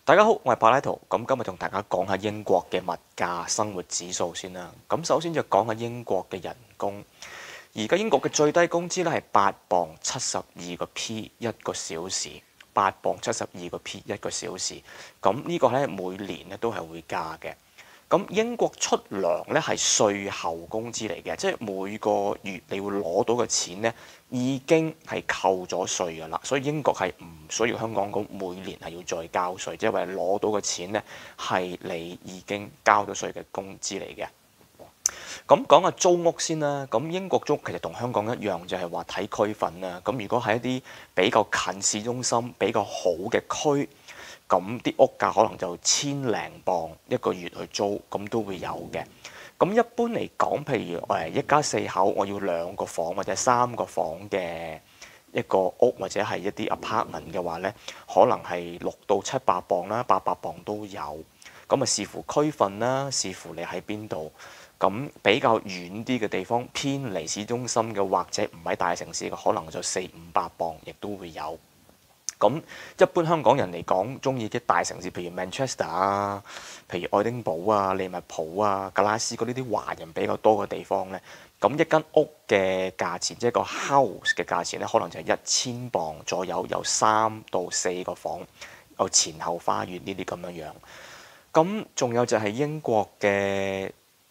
大家好，我係柏拉圖。咁今日同大家講下英國嘅物價生活指數先啦。咁首先就講下英國嘅人工。而家英國嘅最低工資咧係8磅72p 一個小時，8磅72p 一個小時。咁呢個咧每年咧都係會加嘅。咁英國出糧咧係稅後工資嚟嘅，即係每個月你會攞到嘅錢咧已經係扣咗稅㗎啦，所以英國係唔需要香港咁每年係要再交稅，即係話攞到嘅錢咧係你已經交咗稅嘅工資嚟嘅。咁講下租屋先啦，咁英國租屋其實同香港一樣，就係話睇區份啦。咁如果係一啲比較近市中心、比較好嘅區，咁啲屋價可能就1000磅一個月去租，咁都會有嘅。咁一般嚟講，譬如一家4口，我要2個房或者3個房嘅一個屋，或者係一啲 apartment 嘅話呢，可能係6到700磅啦，800磅都有。咁啊視乎區份啦，視乎你喺邊度。咁比較遠啲嘅地方，偏離市中心嘅，或者唔喺大城市嘅，可能就400-500磅，亦都會有。咁一般香港人嚟講，中意啲大城市，譬如 Manchester 啊，譬如愛丁堡啊、利物浦啊、格拉斯哥呢啲華人比較多嘅地方呢，咁一間屋嘅價錢，即係個 house 嘅價錢呢，可能就係1000磅左右，有3到4個房，有前後花園呢啲咁樣樣。咁仲有就係英國嘅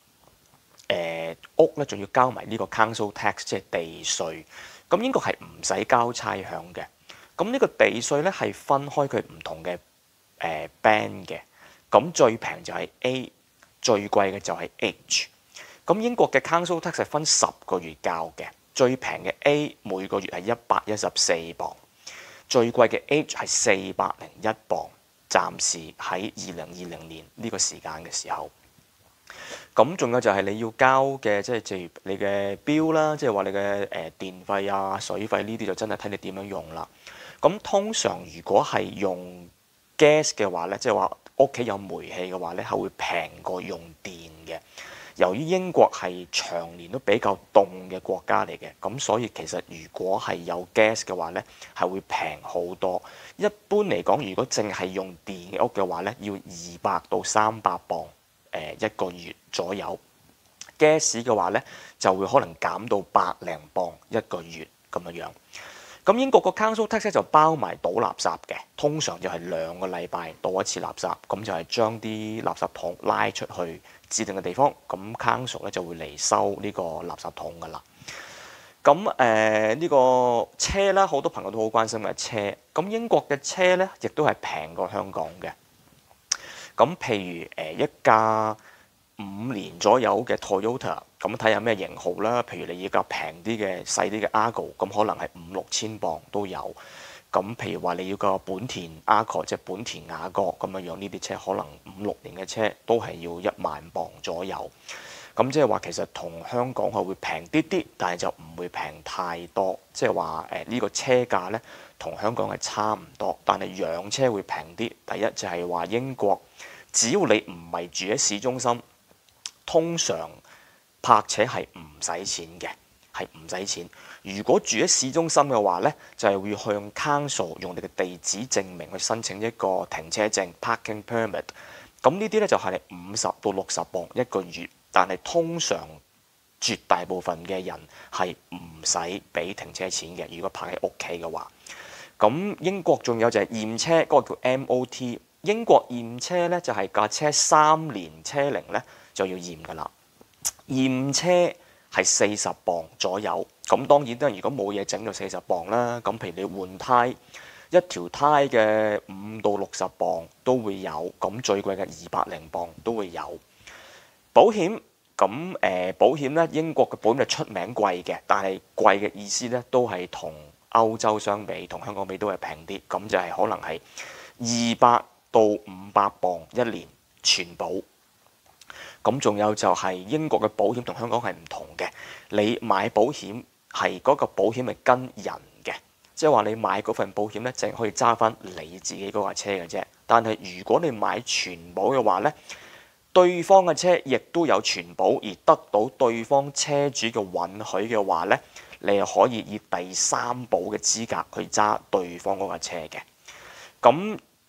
屋咧，仲要交埋呢個 council tax， 即係地稅。咁英國係唔使交差餉嘅。咁呢個地稅咧係分開佢唔同嘅band 嘅。咁最平就係 A， 最貴嘅就係 H。咁英國嘅 council tax 係分10個月交嘅。最平嘅 A 每個月係114磅，最貴嘅 H 係401磅。暫時喺2020年呢個時間嘅時候。咁仲有就係你要交嘅，即係你嘅標啦，即係話你嘅電費啊、水費呢啲就真係睇你點樣用啦。咁通常如果係用 gas 嘅話呢，即係話屋企有煤氣嘅話呢，係會平過用電嘅。由於英國係長年都比較凍嘅國家嚟嘅，咁所以其實如果係有 gas 嘅話呢，係會平好多。一般嚟講，如果淨係用電嘅屋嘅話呢，要200到300磅一個月左右。gas 嘅話呢，就會可能減到100零磅一個月咁樣樣。咁英國個 council tax 就包埋倒垃圾嘅，通常就係2個禮拜倒一次垃圾，咁就係將啲垃圾桶拉出去指定嘅地方，咁 council 咧就會嚟收呢個垃圾桶噶啦。咁呢個車啦，好多朋友都好關心嘅車。咁英國嘅車咧，亦都係平過香港嘅。咁譬如一架5年左右嘅 Toyota， 咁睇下咩型號啦。譬如你要架平啲嘅細啲嘅 Argo， 咁可能係5-6千磅都有。咁譬如話你要個本田 Accord， 即係本田雅閣咁樣樣，呢啲車可能5-6年嘅車都係要10000磅左右。咁即係話其實同香港係會平啲啲，但係就唔會平太多。即係話呢個車價呢，同香港係差唔多，但係養車會平啲。第一就係話英國，只要你唔係住喺市中心，通常泊車係唔使錢嘅，係唔使錢。如果住喺市中心嘅話呢，就係會向 council 用你嘅地址證明去申請一個停車證 parking permit。咁呢啲呢，就係50到60磅一個月，但係通常絕大部分嘅人係唔使俾停車錢嘅。如果泊喺屋企嘅話，咁英國仲有就係驗車，嗰個叫 MOT。英國驗車呢，就係架車3年車齡呢，就要驗㗎啦。驗車係40磅左右，咁當然啦，如果冇嘢整就40磅啦。咁譬如你換胎，一條胎嘅5到60磅都會有，咁最貴嘅200零磅都會有。保險咁保險呢，英國嘅保險係出名貴嘅，但係貴嘅意思呢，都係同歐洲相比，同香港比都係平啲，咁就係可能係200到500磅一年全保。咁仲有就係英國嘅保險同香港係唔同嘅，你買保險係嗰個保險係跟人嘅，即係話你買嗰份保險呢，淨係可以揸翻你自己嗰架車嘅啫。但係如果你買全保嘅話呢，對方嘅車亦都有全保，而得到對方車主嘅允許嘅話呢，你係可以以第3保嘅資格去揸對方嗰架車嘅。咁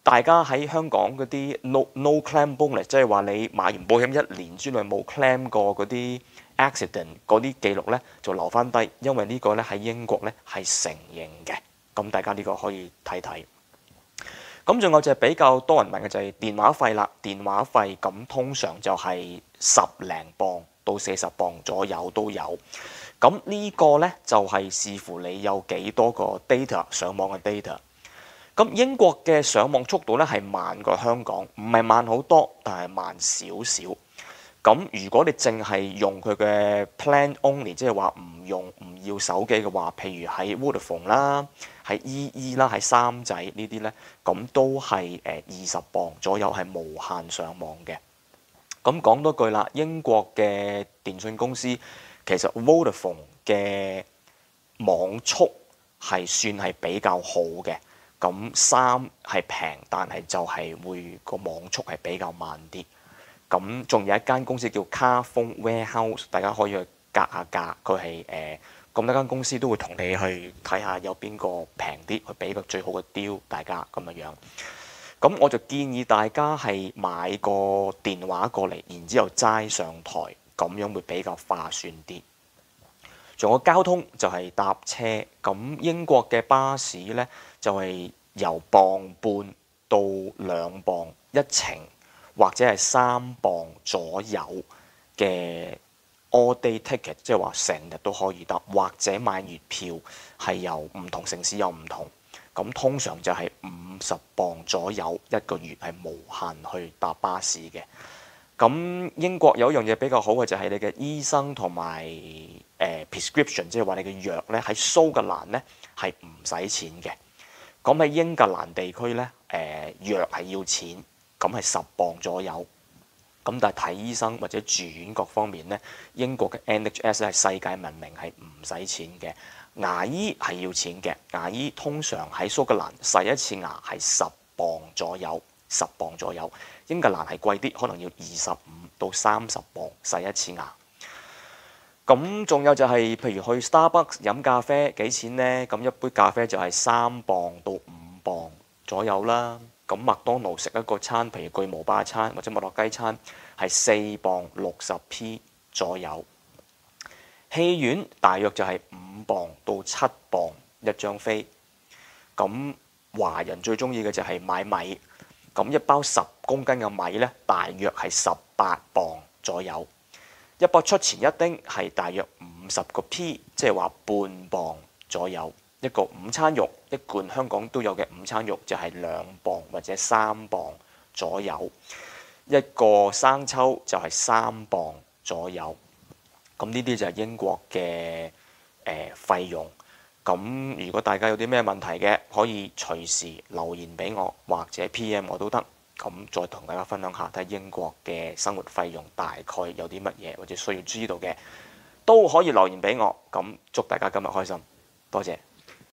大家喺香港嗰啲 no claim bonus，即係話你買完保險1年之內冇 claim 過嗰啲 accident 嗰啲記錄呢，就留翻低，因為呢個呢喺英國呢係承認嘅。咁大家呢個可以睇睇。咁仲有就係比較多人問嘅就係電話費啦。電話費咁通常就係10零磅到40磅左右都有。咁呢個呢，就係視乎你有幾多個 data 上網嘅 data。咁英國嘅上網速度咧係慢過香港，唔係慢好多，但係慢少少。咁如果你淨係用佢嘅 plan only， 即係話唔要手機嘅話，譬如喺 Vodafone 啦、喺 EE 啦、喺三仔呢啲咧，咁都係20磅左右係無限上網嘅。咁講多句啦，英國嘅電信公司其實 Vodafone 嘅網速係算係比較好嘅。咁3係平，但係就係會個網速係比較慢啲。咁仲有一間公司叫 Carphone Warehouse， 大家可以去格下價。佢係咁多間公司都會同你去睇下有邊個平啲，去俾個最好嘅 deal 大家咁樣。咁我就建議大家係買個電話過嚟，然之後齋上台，咁樣會比較划算啲。仲有交通就係搭車，咁英國嘅巴士呢，就係由1.5磅到2磅一程，或者係3磅左右嘅 all day ticket， 即係話成日都可以搭，或者買月票係由唔同城市有唔同。咁通常就係50磅左右一個月係無限去搭巴士嘅。咁英國有一樣嘢比較好嘅就係你嘅醫生同埋prescription， 即係話你嘅藥咧喺蘇格蘭咧係唔使錢嘅。咁喺英格蘭地區咧藥係要錢，咁係10磅左右。咁但係睇醫生或者住院各方面咧，英國嘅 NHS 係世界聞名係唔使錢嘅。牙醫係要錢嘅，牙醫通常喺蘇格蘭洗一次牙係10磅左右，10磅左右。英格蘭係貴啲，可能要25到30磅洗一次牙。咁仲有就係譬如去 Starbucks 飲咖啡幾錢呢？咁一杯咖啡就係3磅到5磅左右啦。咁麥當勞食一個餐，譬如巨無霸餐或者麥樂雞餐，係4磅60p 左右。戲院大約就係5磅到7磅一張飛。咁華人最中意嘅就係買米，咁一包10公斤嘅米呢，大約係18磅左右。一包出前一丁係大約50個 p， 即係話半磅左右。一個午餐肉，一罐香港都有嘅午餐肉就係2磅或者3磅左右。一個生抽就係3磅左右。咁呢啲就係英國嘅費用。咁如果大家有啲咩問題嘅，可以隨時留言俾我，或者 PM 我都得。咁再同大家分享下睇英國嘅生活費用大概有啲乜嘢，或者需要知道嘅，都可以留言俾我。咁祝大家今日開心，多謝。